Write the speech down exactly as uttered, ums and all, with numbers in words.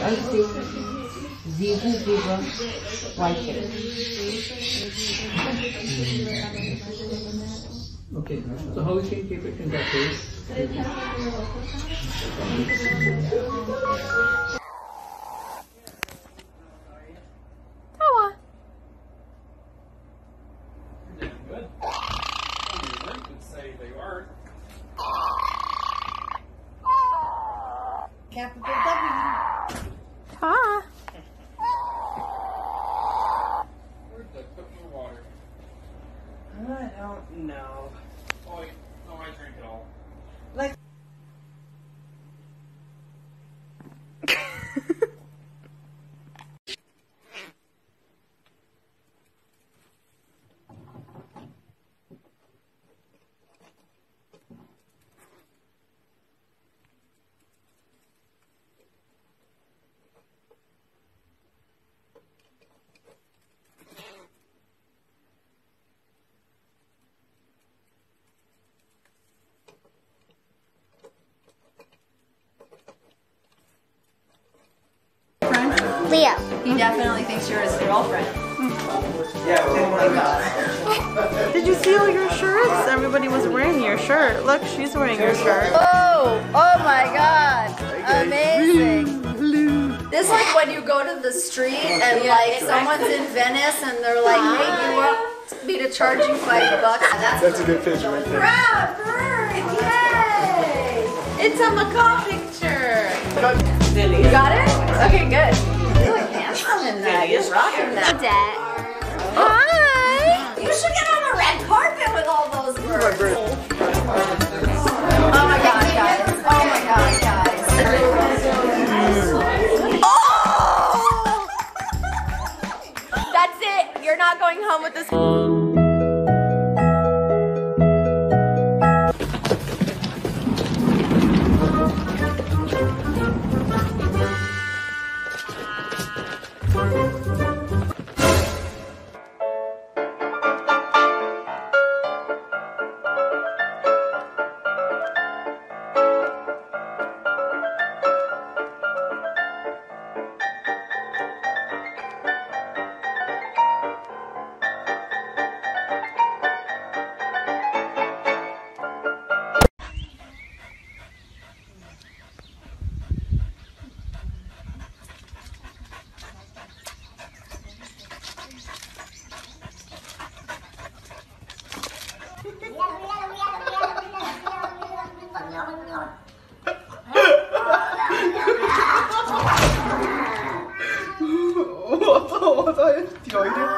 icing, Zebu giver, white cake. Okay, so how we can keep it in that way? Good. Only could say they weren't. Capital W. Ah. Where'd they put my water? I don't know. Oh, wait. No, I drink it all. Like. Leo. He definitely thinks you're his girlfriend. Yeah, oh my god. Did you see all your shirts? Everybody was wearing your shirt. Look, she's wearing your shirt. Oh, oh my god. Amazing. This is like when you go to the street and like someone's in Venice and they're like, hey, do you want me to charge you five bucks? That's a good picture right there. Proud bird, yay! It's a macaw picture. You got it? Okay, good. You look handsome in that. You're rocking that. Dad. Hi. You should get on a red carpet with all those birds. Oh my god, guys. Oh my god, guys. Oh! That's it. You're not going home with this. What are you doing?